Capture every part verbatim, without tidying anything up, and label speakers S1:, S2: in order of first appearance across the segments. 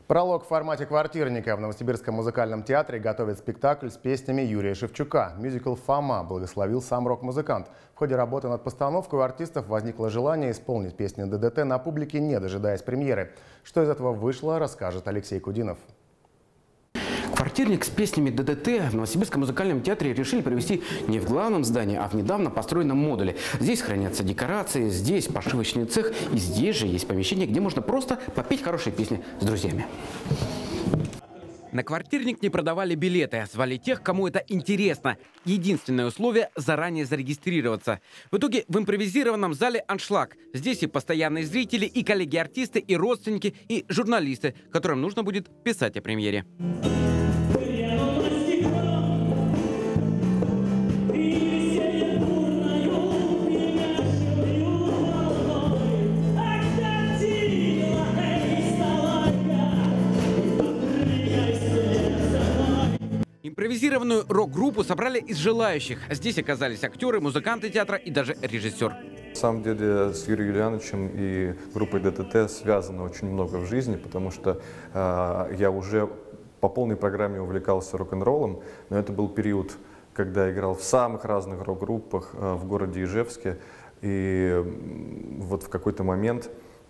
S1: Пролог в формате квартирника. В Новосибирском музыкальном театре готовят спектакль с песнями Юрия Шевчука. Мюзикл «Фома» благословил сам рок-музыкант. В ходе работы над постановкой у артистов возникло желание исполнить песни ДДТ на публике, не дожидаясь премьеры. Что из этого вышло, расскажет Алексей Кудинов.
S2: Квартирник с песнями ДДТ в Новосибирском музыкальном театре решили провести не в главном здании, а в недавно построенном модуле. Здесь хранятся декорации, здесь пошивочный цех, и здесь же есть помещение, где можно просто попеть хорошие песни с друзьями. На квартирник не продавали билеты, звали тех, кому это интересно. Единственное условие – заранее зарегистрироваться. В итоге в импровизированном зале аншлаг. Здесь и постоянные зрители, и коллеги-артисты, и родственники, и журналисты, которым нужно будет писать о премьере. Импровизированную рок-группу собрали из желающих. Здесь оказались актеры, музыканты театра и даже режиссер.
S3: На самом деле с Юрием Юлиановичем и группой ДДТ связано очень много в жизни, потому что э, я уже по полной программе увлекался рок-н-роллом, но это был период, когда я играл в самых разных рок-группах э, в городе Ижевске. И вот в какой-то момент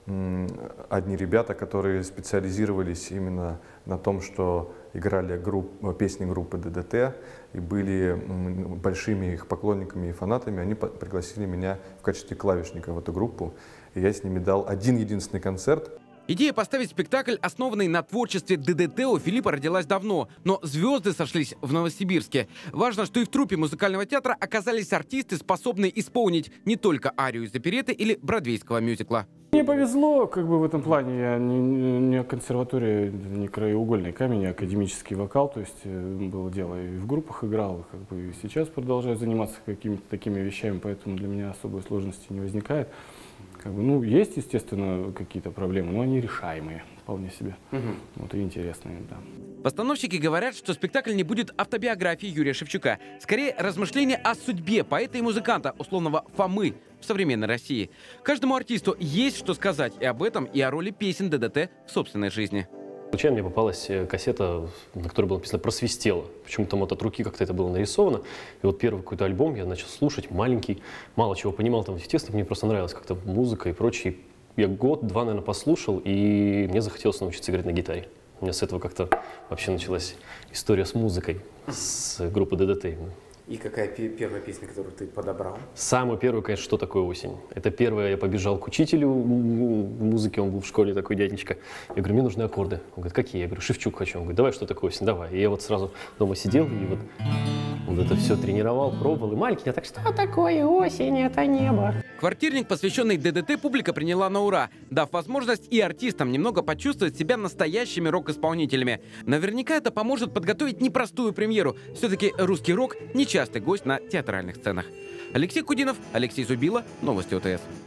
S3: одни ребята, которые специализировались именно на том, что играли групп, песни группы ДДТ и были большими их поклонниками и фанатами, они пригласили меня в качестве клавишника в эту группу. И я с ними дал один единственный концерт.
S2: Идея поставить спектакль, основанный на творчестве ДДТ, у Филиппа родилась давно, но звезды сошлись в Новосибирске. Важно, что и в труппе музыкального театра оказались артисты, способные исполнить не только арию из оперетты или бродвейского мюзикла.
S4: Мне повезло, как бы в этом плане. Я не, не консерватория, не краеугольный камень, а академический вокал. То есть было дело, и в группах играл, как бы и сейчас продолжаю заниматься какими-то такими вещами, поэтому для меня особой сложности не возникает. Как бы, ну, есть, естественно, какие-то проблемы, но они решаемые, вполне себе. Угу. Вот и интересные, да.
S2: Постановщики говорят, что спектакль не будет автобиографией Юрия Шевчука. Скорее, размышления о судьбе поэта и музыканта, условного Фомы, в современной России. Каждому артисту есть что сказать и об этом, и о роли песен ДДТ в собственной жизни.
S5: Случайно мне попалась кассета, на которой было написано «Просвистело». Почему-то вот от руки как-то это было нарисовано. И вот первый какой-то альбом я начал слушать, маленький, мало чего понимал там, естественно, мне просто нравилась как-то музыка и прочее. Я год-два, наверное, послушал, и мне захотелось научиться играть на гитаре. У меня с этого как-то вообще началась история с музыкой, с группы ДДТ.
S6: И какая первая песня, которую ты подобрал?
S5: Самую первую, конечно, «Что такое осень». Это первое, я побежал к учителю музыки, он был в школе, такой дяденька. Я говорю, мне нужны аккорды. Он говорит, какие? Я говорю, Шевчук хочу. Он говорит, давай «Что такое осень», давай. И я вот сразу дома сидел и вот, вот это все тренировал, пробовал. И маленький, я так, что такое осень, это небо.
S2: Квартирник, посвященный ДДТ, публика приняла на ура, дав возможность и артистам немного почувствовать себя настоящими рок-исполнителями. Наверняка это поможет подготовить непростую премьеру. Все-таки русский рок – нечастый гость на театральных сценах. Алексей Кудинов, Алексей Зубила, новости ОТС.